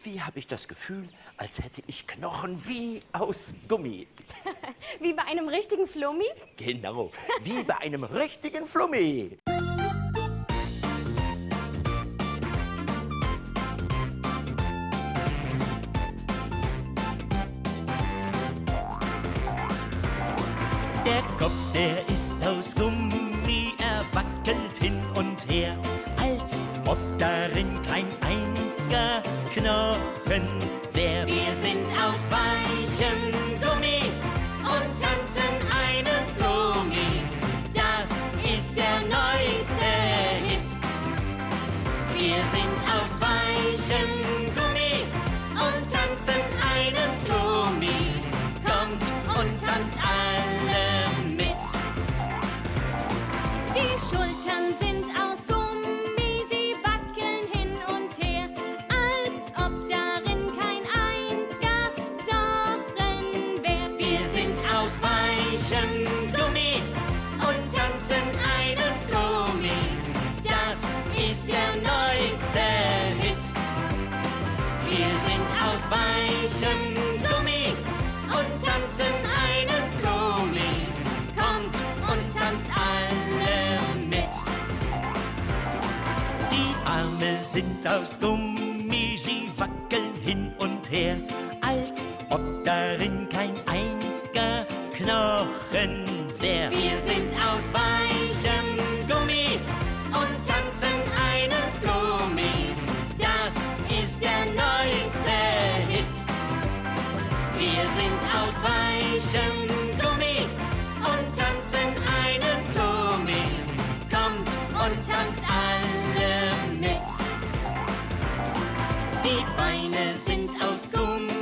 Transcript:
Irgendwie habe ich das Gefühl, als hätte ich Knochen wie aus Gummi. Wie bei einem richtigen Flummi? Genau, wie bei einem richtigen Flummi. Der Kopf, der ist aus Gummi, er wackelt hin und her, als ob darin kein einziger Knochen wär. Wir sind aus weichem Gummi und tanzen einen Flummi. Das ist der neueste Hit. Wir sind aus weichem Gummi und tanzen einen Flummi. Kommt und tanzt alle mit. Die Schultern sind aus Gummi, sie wackeln hin und her, als ob darin kein einziger Knochen wär. Wir sind aus weichem Gummi und tanzen einen Flummi. Das ist der neueste Hit. Wir sind aus weichem Gummi und tanzen einen Flummi. Kommt und tanzt alle mit. Die Arme sind aus Gummi, sie wackeln hin und her, als ob darin kein einziger Knochen wär. Wir sind aus weichem Gummi und tanzen einen Flummi. Das ist der neueste Hit. Wir sind aus weichem Gummi und tanzen einen Flummi. Kommt und tanzt alle mit. Die Beine sind aus Gummi